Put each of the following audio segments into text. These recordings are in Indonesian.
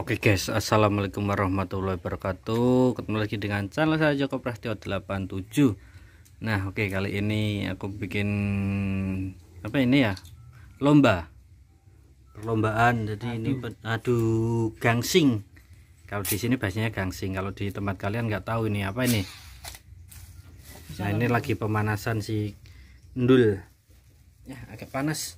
Oke guys, assalamualaikum warahmatullahi wabarakatuh. Ketemu lagi dengan channel saya Joko Prasetyo 87. Nah oke, kali ini aku bikin apa ini ya, perlombaan. Jadi ini adu gangsing. Kalau di sini bahasanya gangsing, kalau di tempat kalian nggak tahu ini apa ini. Nah ini lagi pemanasan si Ndul ya, agak panas.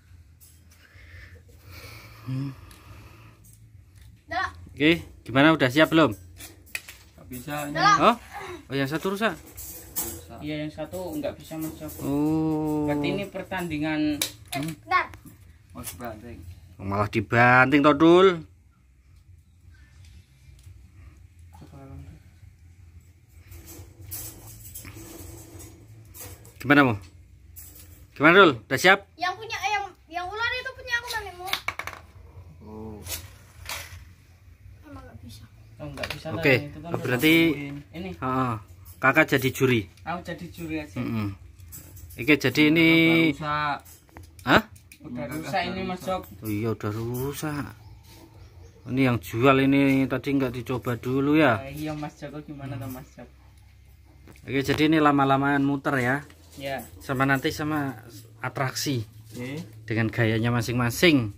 Oke, gimana, udah siap belum? Nggak bisa ini. Oh yang satu rusak? Iya, yang satu nggak bisa masuk. Oh, Berarti ini pertandingan. Bentar. Oh, sebanting. malah dibanting toh Dul. Gimana mau? Gimana Dul? Udah siap? Yang punya yang ular itu punya aku mamimu. Oh. Emang nggak bisa. Oh, nggak bisa. Oke, itu kan berarti ini. Kakak jadi juri. Aku jadi juri aja. Oke, jadi ini. Rusak. Hah? Udah rusak ini masuk. Oh iya, udah rusak. Ini yang jual ini tadi nggak dicoba dulu ya. Iya Mas Joko, gimana tuh Mas Joko? Oke, jadi ini lama-lamaan muter ya. Ya. Sama nanti sama atraksi. Oke. Dengan gayanya masing-masing.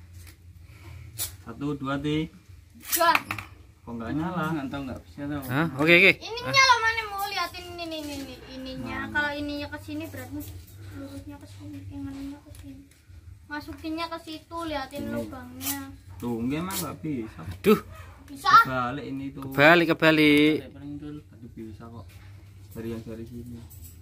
1, 2, 3. Dua. Kok nggak nyala? Nggak nggak bisa tuh. Hah? Oke. Ininya loh, mana mau liatin ini ininya. Kalau ininya ke sini berarti lurusnya ke sini, yang ininya ke sini. Masukinnya ke situ, liatin lubangnya. Tuh, emang nggak bisa. Duh, Bisa? Balik ini tuh. kebalik. Paling dulu. Tadi bisa kok. Dari yang dari sini.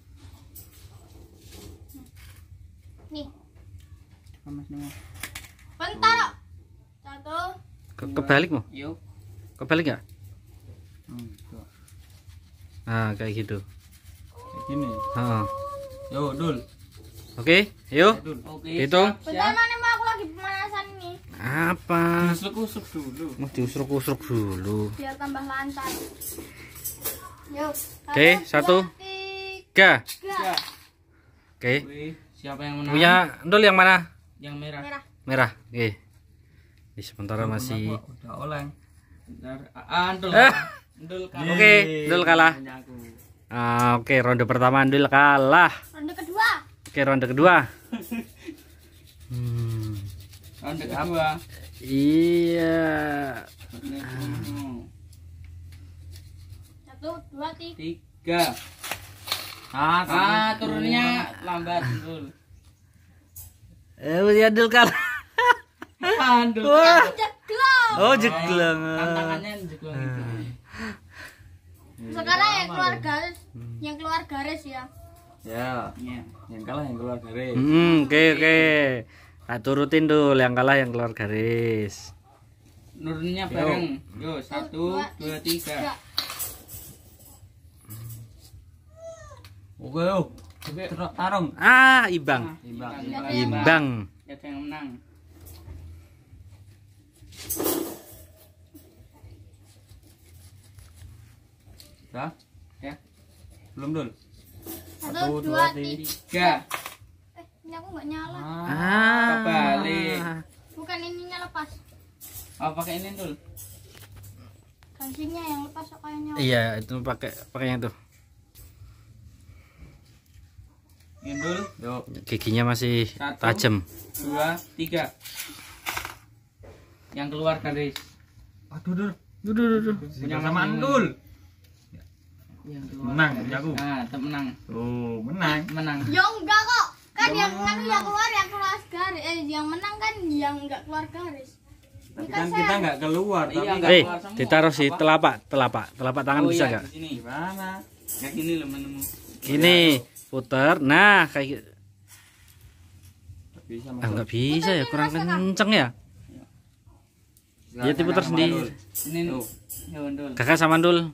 Nih. Mas nih. Bentar. Satu. Kebalik mau? Yuk. Kebalik nggak? Tuh. Nah, kayak gitu. Kayak gini. Yo, Dul. Oke, yuk. Dul. Oke. Hitung. Bentar, mana mau aku lagi pemanasan nih. Apa? Usuk-usuk dulu. Mau diusruk-usruk dulu. Biar tambah lancar. Yuk. Oke, 1, 3. 3. Oke. Wih, siapa yang menang? Punya Ndul yang mana? Yang merah. Merah. Merah. Oke. Ini sementara masih. Udah oleng. Bentar. Ndul. Ndul kalah. Oke, Ndul kalah. Punya aku. Oke, ronde pertama Ndul kalah. Ronde kedua. Oke, ronde kedua. Ronde kedua. Iya. 1, 2, 3. Turunnya lambat, Ndul. Ya Ndul kalah. Ndul. Jeglong. Oh, jeglong. Tantangannya jeglong itu. Sekarang yang keluar garis ya. Ya. Yang kalah yang keluar garis. Oke. Tak turutin Dul, yang kalah yang keluar garis. Nurunnya bareng. Yo, 1, 2, 3. Oke, yo. Tarung. Imbang. Imbang. Imbang. Ada yang menang. Udah? Ya. Belum, Dul. 1, 2, 3. 3. Ini aku nggak nyala. Kebalik. Bukan ininya lepas. Oh, pakai ini, Dul. Kancingnya yang lepas kayaknya. Iya, itu pakai yang tuh. Ini, Dul. Yuk. Giginya masih 1, tajam. 2, 3. Yang keluar garis. Aduh, Dul. Punya sama Dul. Menang, punya aku. Nah, tetap menang. Oh, menang. Ya enggak kok. Kan yang keluar garis. Yang menang kan yang enggak keluar garis. Tapi kan kita nggak keluar, tapi nggak keluar semua. Ditaruh si telapak tangan bisa nggak? Di sini. Mana? Kayak gini loh menemu. Gini, puter. Nah, kayak gitu. Bisa, Nggak bisa ya, kurang kenceng ya. Dia diputar sendiri. Ini tuh. Ya, Ndul. Kakak sama Ndul.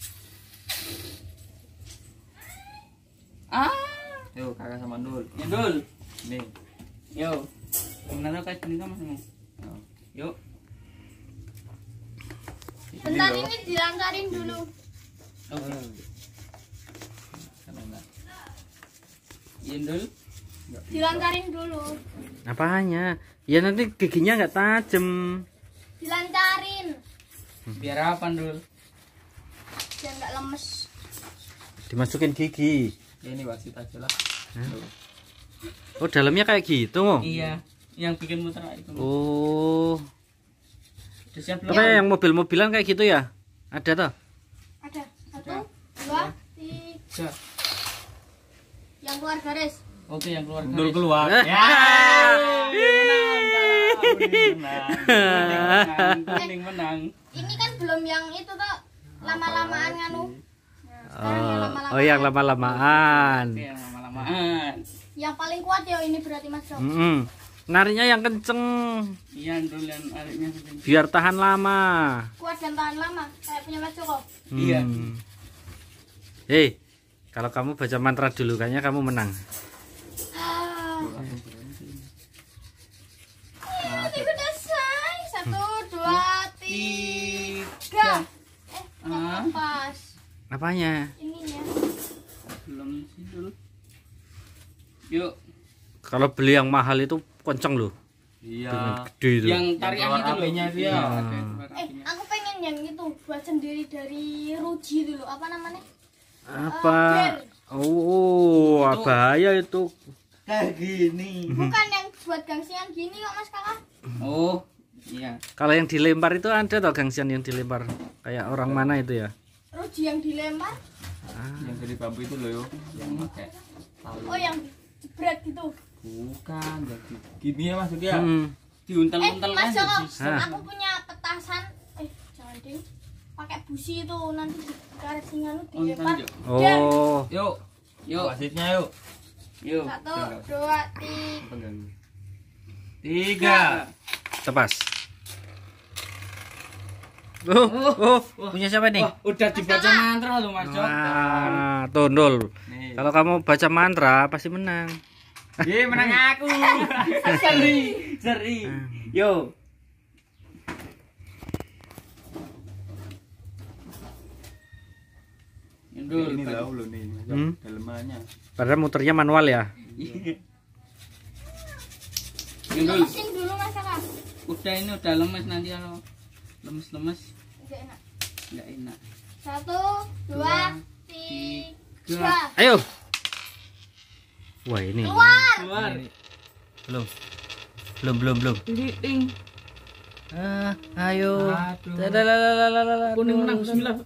Yo, kakak sama Ndul. Ya, Ndul. Nih. Yo. Gimana kayak gini kan Mas? Yuk. Bentar, ini dilancarin dulu. Oke. Iya, Ndul. Dilancarin dulu. Apanya? Ya nanti giginya nggak tajam. Dilancarin. Biar apa Dul? Biar nggak lemes. Dimasukin gigi. Ya, ini wasit aja lah. Oh, dalamnya kayak gitu, Mo. Iya, yang bikin muter itu. Oh. Udah siap Apa belum? yang mobil-mobilan kayak gitu ya? Ada toh? Ada 1, 2, 3. Yang keluar garis. Oke, yang keluar Dul garis. keluar. Ya. Kuning menang. Ini kan belum yang itu toh. Lama-lamaan nganu. Nah, sekarang yang lama-lamaan. Oh, yang lama-lamaan. Oke, yang lama-lamaan. Yang paling kuat ya ini berarti Mas Jo. Nariknya yang kenceng Iya, Dul yang ariknya segini. biar tahan lama. Kuat dan tahan lama kayak punya Mas Joko. Iya. Hei, kalau kamu baca mantra dulu kayaknya kamu menang. Ini udah selesai. 1, 2, 3. Ah. Pas. Apanya? Ininya. Belum sih Dul. Yuk, Kalau beli yang mahal itu kenceng loh. Iya. Gede itu. yang tarian keluar itu loh. apinya itu ya. Iya, ada yang keluar Eh, apinya. aku pengen yang itu buat sendiri dari Ruji dulu. Apa namanya? Apa? Gel. Oh, Itu. bahaya itu. Kayak gini. Bukan yang buat gangsian gini kok Mas Kakak. Oh, iya. Kalau yang dilempar itu ada toh gangsian yang dilempar. Kayak orang mana itu ya? Ruji yang dilempar. Yang dari bambu itu loh yo. Yang pakai tali. Oh, yang jebret gitu. Bukan, jadi gini ya maksudnya. Diuntel-untel Mas kan. Joko, Ah. aku punya petasan. Jangan ding. Pakai busi itu nanti dikaret singan dilempar. Untel, Der. Oh, Yuk, Yuk, wasitnya yuk. yuk. 1, 2, 3. Pegang. 3. tepas. Oh, punya siapa nih? Wah, udah dibaca mantra loh Mas Joko. Wah, tundul. Nih. Kalau kamu baca mantra pasti menang. Ye, menang aku. Seri, seri. Yo. Indul, Ini tahu loh nih. Dalemannya. Padahal muternya manual ya. Indul. Lemesin dulu Mas Kakak. Udah ini udah lemes nanti kalau lemes-lemes Enggak enak. nggak enak. 1, 2, 3. Ayo. Wah, ini. Keluar. Keluar. Belum. Belum. Ting. Ayo. Aduh. Dadalalalala. Kuning menang bismillah.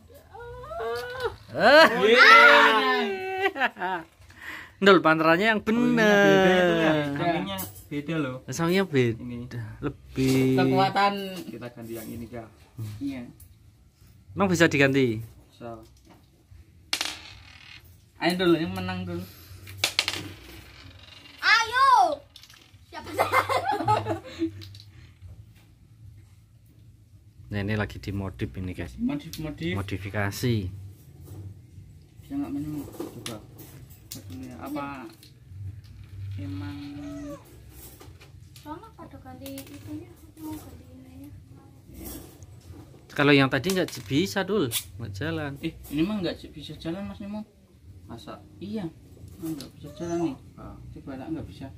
Ndol pantranya yang bener. Sampingnya beda loh. Sampingnya beda. Ini Lebih. Kekuatan. kita ganti yang ini kak. Iya. Emang bisa diganti? So. Ayo dulu yang menang dulu. Ayo. Siapa Nah, ini lagi dimodif ini guys. Modif. Modifikasi. Bisa nggak menang? Coba. Dulu ya. Apa emang Soalnya pada ganti itunya, aku mau ganti ininya. Kalau yang tadi nggak bisa dul, nggak jalan. ini mah nggak bisa jalan Mas Nemo. Masa? Iya, nggak bisa jalan nih. Ah. Coba tak nggak bisa.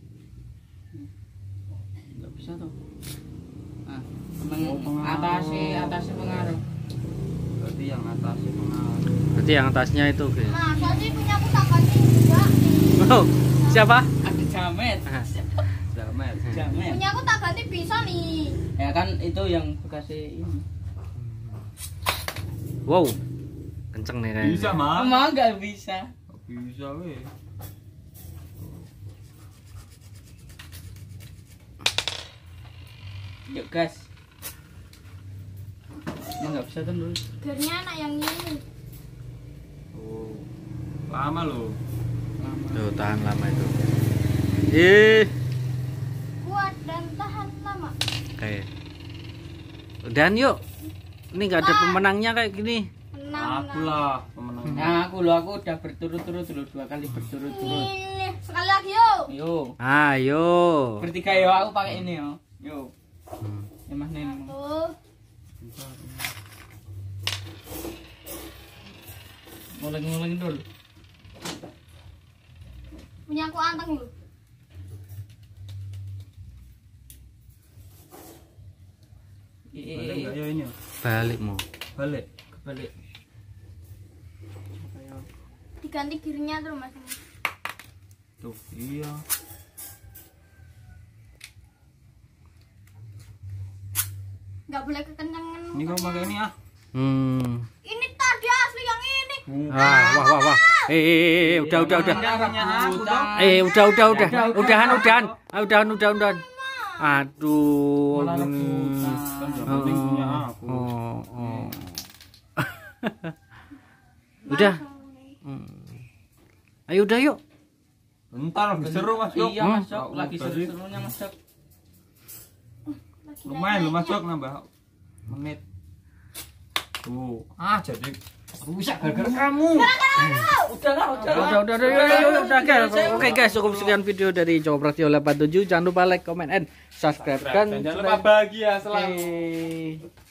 Nggak bisa tuh. Nah, emang atasnya pengaruh. Berarti yang atas itu pengaruh. Berarti yang atasnya itu guys. Nah, soalnya punya aku tak ganti juga nih. Oh, siapa? Ada jamet. Jamet. Jamet. Punya aku tak ganti bisa nih. Ya kan itu yang bekasnya ini. Wow, kenceng nih kayaknya. Bisa mah. Emang nggak bisa. Bisa weh. Yuk gas. Emang nggak bisa kan dulu. Gernya anak yang ini. Oh. Lama loh. Tuh, tahan lama itu. Ih, Kuat dan tahan lama. kayak. Dan yuk, ini nggak ada pemenangnya kayak gini. Menang. Aku lah pemenangnya. Nah aku udah berturut-turut dulu 2 kali berturut-turut. Ini sekali lagi yuk. Yo. Ayo. Bertiga yo aku pakai ini yo. Yo. Ya Mas Nemo. Tuh. Ngulang-ngulang dulu. Punya aku anteng lu. enggak ya ini? Balik mau. Balik, kebalik. Diganti gearnya tuh Mas. Tuh, iya. Nggak boleh kekencangan. Ini kau pakai ini ah. Ini tadi asli yang ini. Wah. Udah. Udahan. Aduh. Malah rebutan. Kan yang penting punya aku. Udah. Ayo udah yuk. Bentar, lagi seru Mas Jok. Iya Mas Jok, lagi seru-serunya Mas Jok. Lumayan lu Mas Jok nambah menit. Tuh, jadi rusak gara-gara kamu. Udah guys. Oke guys, cukup sekian video dari Cowok Prasetyo 87. Jangan lupa like, comment, and subscribe kan. Jangan lupa bahagia selalu. Hey.